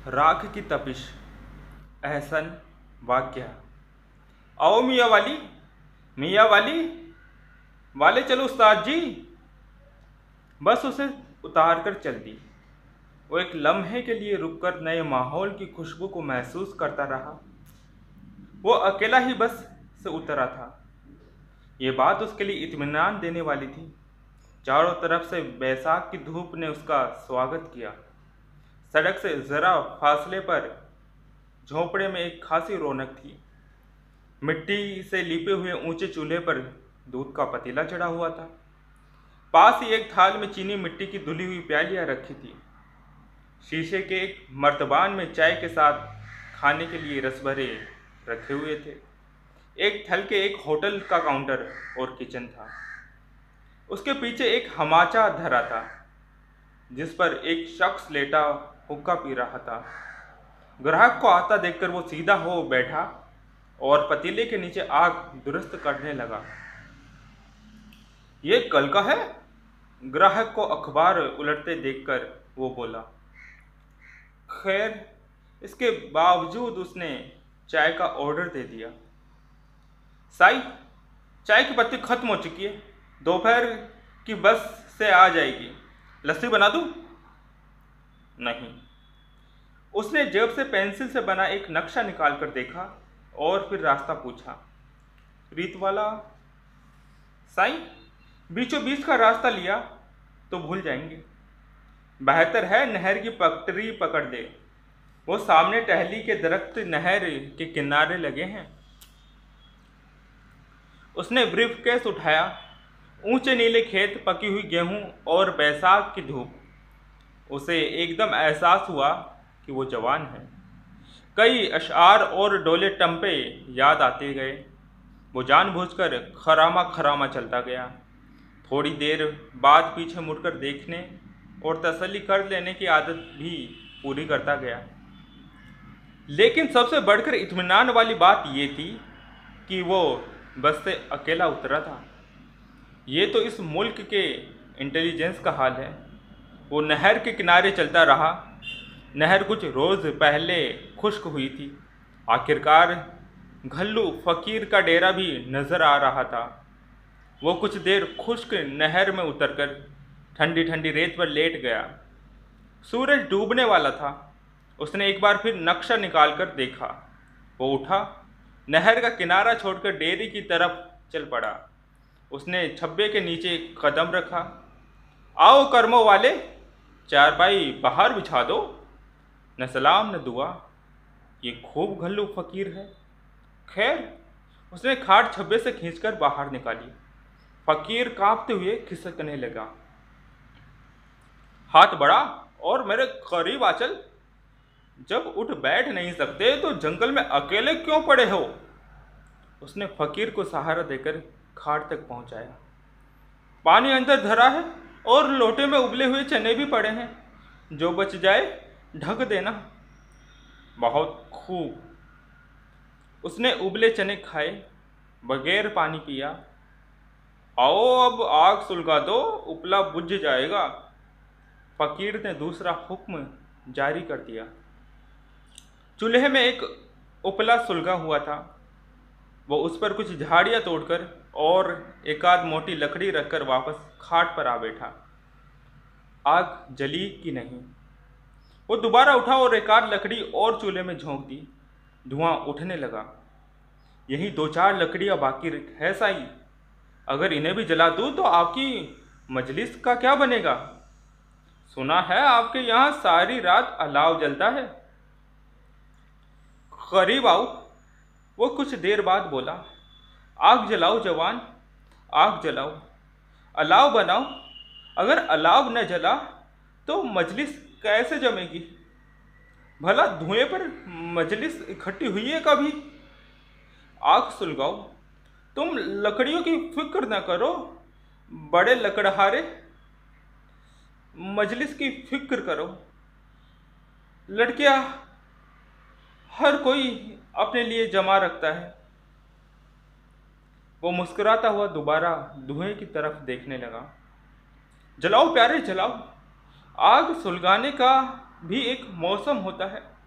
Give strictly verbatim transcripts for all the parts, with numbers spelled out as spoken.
राख की तपिश। एहसन वाक़या। आओ मियाँ वाली, मियाँ वाली, वाले चलो उस्ताद जी। बस उसे उतार कर चल दी। वो एक लम्हे के लिए रुककर नए माहौल की खुशबू को महसूस करता रहा। वो अकेला ही बस से उतरा था। ये बात उसके लिए इत्मीनान देने वाली थी। चारों तरफ से बैसाख की धूप ने उसका स्वागत किया। सड़क से जरा फासले पर झोंपड़े में एक खासी रौनक थी। मिट्टी से लिपे हुए ऊंचे चूल्हे पर दूध का पतीला चढ़ा हुआ था। पास ही एक थाल में चीनी मिट्टी की धुली हुई प्यालियां रखी थी। शीशे के एक मर्तबान में चाय के साथ खाने के लिए रसभरे रखे हुए थे। एक थल के एक होटल का काउंटर और किचन था। उसके पीछे एक हमाचा धरा था जिस पर एक शख्स लेटा हुक्का पी रहा था। ग्राहक को आता देखकर वो सीधा हो बैठा और पतीले के नीचे आग दुरुस्त करने लगा। ये कल का है? ग्राहक को अखबार उलटते देखकर वो बोला। खैर, इसके बावजूद उसने चाय का ऑर्डर दे दिया। साई, चाय की पत्ती खत्म हो चुकी है, दोपहर की बस से आ जाएगी, लस्सी बना दूं? नहीं। उसने जेब से पेंसिल से बना एक नक्शा निकाल कर देखा और फिर रास्ता पूछा। रीत वाला? साईं, बीचों बीच का रास्ता लिया तो भूल जाएंगे। बेहतर है नहर की पटरी पकड़ दे। वो सामने टहली के दरख्त नहर के किनारे लगे हैं। उसने ब्रीफकेस उठाया। ऊंचे नीले खेत, पकी हुई गेहूं और बैसाख की धूप। उसे एकदम एहसास हुआ कि वो जवान है। कई अशआर और डोले टम्पे याद आते गए। वो जानबूझकर खरामा खरामा चलता गया। थोड़ी देर बाद पीछे मुड़कर देखने और तसल्ली कर लेने की आदत भी पूरी करता गया। लेकिन सबसे बढ़कर इत्मीनान वाली बात ये थी कि वो बस से अकेला उतरा था। ये तो इस मुल्क के इंटेलिजेंस का हाल है। वो नहर के किनारे चलता रहा। नहर कुछ रोज़ पहले खुश्क हुई थी। आखिरकार घल्लू फकीर का डेरा भी नज़र आ रहा था। वो कुछ देर खुश्क नहर में उतरकर ठंडी ठंडी रेत पर लेट गया। सूरज डूबने वाला था। उसने एक बार फिर नक्शा निकाल कर देखा। वो उठा, नहर का किनारा छोड़कर डेरी की तरफ चल पड़ा। उसने छब्बे के नीचे कदम रखा। आओ कर्मों वाले, चारपाई बाहर बिछा दो। न सलाम न दुआ। ये खूब घल्लू फकीर है। खैर, उसने खाट छब्बे से खींचकर बाहर निकाली। फकीर कांपते हुए खिसकने लगा। हाथ बढ़ा और मेरे करीब आ चल। जब उठ बैठ नहीं सकते तो जंगल में अकेले क्यों पड़े हो? उसने फकीर को सहारा देकर खाट तक पहुंचाया। पानी अंदर धरा है और लोटे में उबले हुए चने भी पड़े हैं। जो बच जाए ढक देना। बहुत खूब। उसने उबले चने खाए, बगैर पानी पिया। आओ अब आग सुलगा दो, उपला बुझ जाएगा। फकीर ने दूसरा हुक्म जारी कर दिया। चूल्हे में एक उपला सुलगा हुआ था। वो उस पर कुछ झाड़ियाँ तोड़कर और एक आध मोटी लकड़ी रखकर वापस खाट पर आ बैठा। आग जली कि नहीं। वो दोबारा उठा और एक आध लकड़ी और चूल्हे में झोंक दी। धुआं उठने लगा। यही दो चार लकड़ियाँ बाकी है साई। अगर इन्हें भी जला दूँ तो आपकी मजलिस का क्या बनेगा? सुना है आपके यहाँ सारी रात अलाव जलता है। करीब आओ। वो कुछ देर बाद बोला। आग जलाओ जवान, आग जलाओ, अलाव बनाओ। अगर अलाव न जला तो मजलिस कैसे जमेगी? भला धुएं पर मजलिस इकट्ठी हुई है कभी? आग सुलगाओ। तुम लकड़ियों की फिक्र न करो, बड़े लकड़हारे। मजलिस की फिक्र करो। लड़कियां हर कोई अपने लिए जमा रखता है। वो मुस्कुराता हुआ दोबारा धुएं की तरफ देखने लगा। जलाओ प्यारे जलाओ। आग सुलगाने का भी एक मौसम होता है।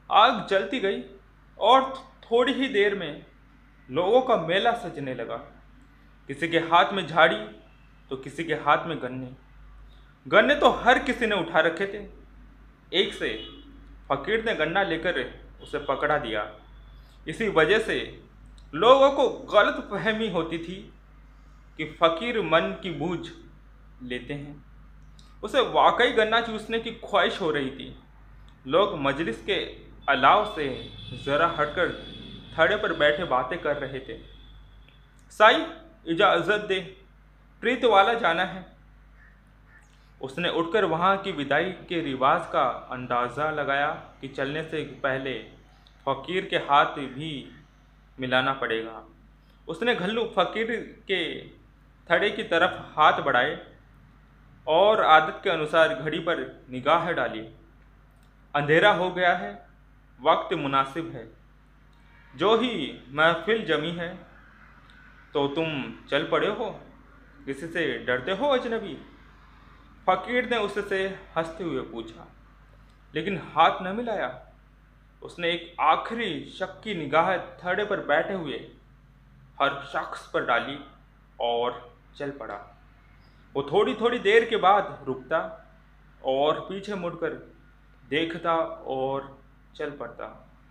आग जलती गई और थोड़ी ही देर में लोगों का मेला सजने लगा। किसी के हाथ में झाड़ी तो किसी के हाथ में गन्ने। गन्ने तो हर किसी ने उठा रखे थे। एक से फकीर ने गन्ना लेकर उसे पकड़ा दिया। इसी वजह से लोगों को गलत फहमी होती थी कि फकीर मन की बूझ लेते हैं। उसे वाकई गन्ना चूसने की ख्वाहिश हो रही थी। लोग मजलिस के अलाव से ज़रा हटकर थड़े पर बैठे बातें कर रहे थे। साई, इजाज़त दे, प्रीत वाला जाना है। उसने उठकर वहाँ की विदाई के रिवाज का अंदाज़ा लगाया कि चलने से पहले फकीर के हाथ भी मिलाना पड़ेगा। उसने घल्लू फकीर के थड़े की तरफ हाथ बढ़ाए और आदत के अनुसार घड़ी पर निगाह डाली। अंधेरा हो गया है, वक्त मुनासिब है। जो ही महफिल जमी है तो तुम चल पड़े हो, किसी से डरते हो अजनबी? फकीर ने उससे हंसते हुए पूछा, लेकिन हाथ न मिलाया। उसने एक आखिरी शक की निगाह थड़े पर बैठे हुए हर शख्स पर डाली और चल पड़ा। वो थोड़ी थोड़ी देर के बाद रुकता और पीछे मुड़कर देखता और चल पड़ता।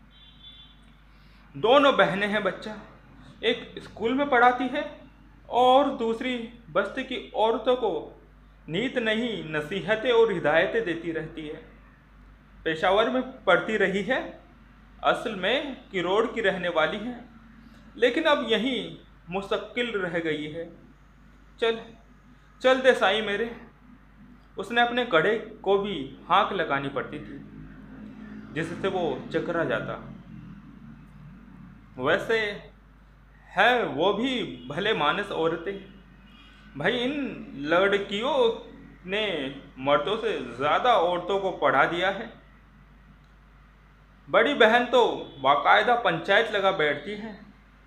दोनों बहनें हैं बच्चा, एक स्कूल में पढ़ाती है और दूसरी बस्ती की औरतों को नीत नहीं नसीहतें और हिदायतें देती रहती है। पेशावर में पढ़ती रही है, असल में किरोड़ की रहने वाली है, लेकिन अब यहीं मुस्तकिल रह गई है। चल चल दे साईं मेरे। उसने अपने कड़े को भी हाँक लगानी पड़ती थी जिससे वो चकरा जाता। वैसे है वो भी भले मानस औरतें। भाई, इन लड़कियों ने मर्दों से ज़्यादा औरतों को पढ़ा दिया है। बड़ी बहन तो बाकायदा पंचायत लगा बैठती है।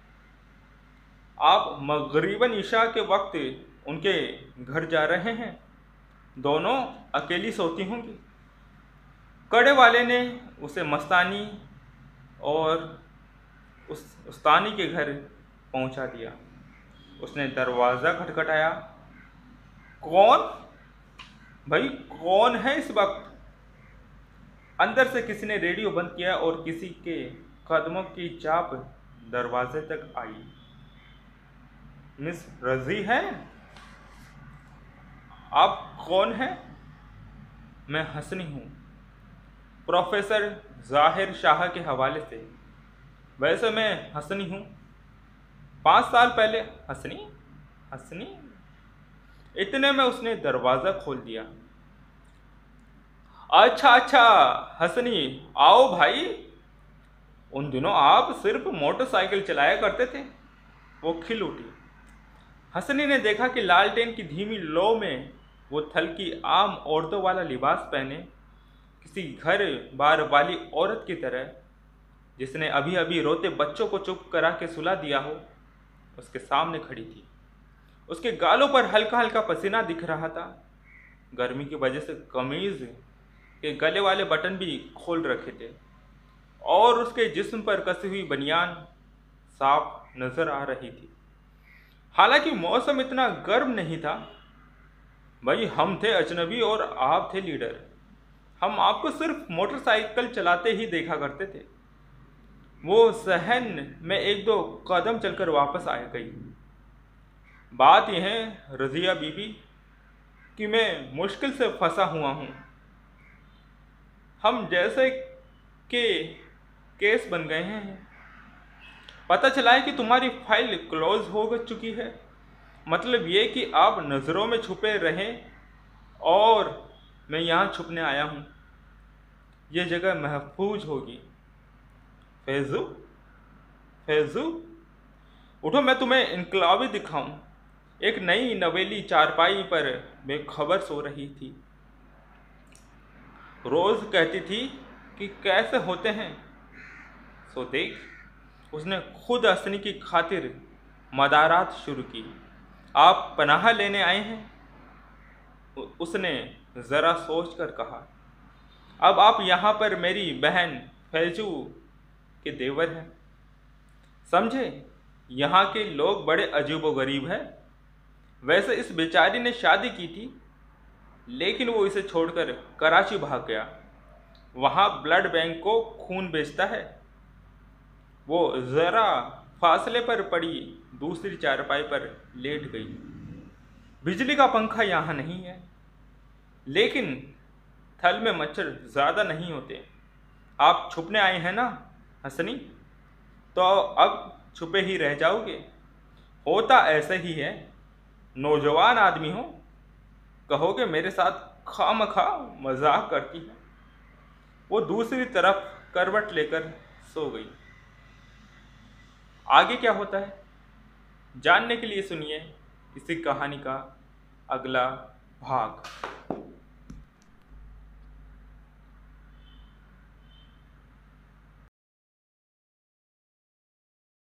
आप मगरिबन ईशा के वक्त उनके घर जा रहे हैं, दोनों अकेली सोती होंगी। कड़े वाले ने उसे मस्तानी और उस उस्तानी के घर पहुंचा दिया। उसने दरवाज़ा खटखटाया। कौन भाई, कौन है इस वक्त? अंदर से किसी ने रेडियो बंद किया और किसी के कदमों की चाप दरवाजे तक आई। मिस रजी हैं? आप कौन हैं? मैं हसनी हूँ, प्रोफेसर जाहिर शाह के हवाले से। वैसे मैं हसनी हूँ, पाँच साल पहले। हसनी हसनी इतने में उसने दरवाज़ा खोल दिया। अच्छा अच्छा हसनी, आओ भाई। उन दिनों आप सिर्फ मोटरसाइकिल चलाया करते थे। वो खिल उठी। हसनी ने देखा कि लालटेन की धीमी लौ में वो थल की आम औरतों वाला लिबास पहने किसी घर बार वाली औरत की तरह, जिसने अभी अभी रोते बच्चों को चुप करा के सुला दिया हो, उसके सामने खड़ी थी। उसके गालों पर हल्का हल्का पसीना दिख रहा था। गर्मी की वजह से कमीज के गले वाले बटन भी खोल रखे थे और उसके जिस्म पर कसी हुई बनियान साफ नजर आ रही थी। हालांकि मौसम इतना गर्म नहीं था। भाई, हम थे अजनबी और आप थे लीडर। हम आपको सिर्फ मोटरसाइकिल चलाते ही देखा करते थे। वो सहन में एक दो कदम चलकर वापस आ गई। बात यह है रजिया बीबी कि मैं मुश्किल से फंसा हुआ हूँ। हम जैसे के केस बन गए हैं। पता चला है कि तुम्हारी फाइल क्लोज हो चुकी है। मतलब ये कि आप नज़रों में छुपे रहें और मैं यहाँ छुपने आया हूँ। ये जगह महफूज होगी। फैजू फैजू उठो, मैं तुम्हें इनकलाबी दिखाऊं। एक नई नवेली चारपाई पर बेखबर सो रही थी। रोज़ कहती थी कि कैसे होते हैं, सो देख। उसने खुद हंसने की खातिर मदारात शुरू की। आप पनाह लेने आए हैं? उसने ज़रा सोच कर कहा। अब आप यहाँ पर मेरी बहन फैजू के देवर हैं। समझे, यहाँ के लोग बड़े अजीबोगरीब हैं। वैसे इस बेचारी ने शादी की थी, लेकिन वो इसे छोड़कर कराची भाग गया। वहाँ ब्लड बैंक को खून बेचता है। वो ज़रा फासले पर पड़ी दूसरी चारपाई पर लेट गई। बिजली का पंखा यहाँ नहीं है, लेकिन थल में मच्छर ज़्यादा नहीं होते। आप छुपने आए हैं ना हंसनी, तो अब छुपे ही रह जाओगे। होता ऐसा ही है, नौजवान आदमी हो, कहोगे मेरे साथ खामखा मजाक करती है। वो दूसरी तरफ करवट लेकर सो गई। आगे क्या होता है जानने के लिए सुनिए इसी कहानी का अगला भाग।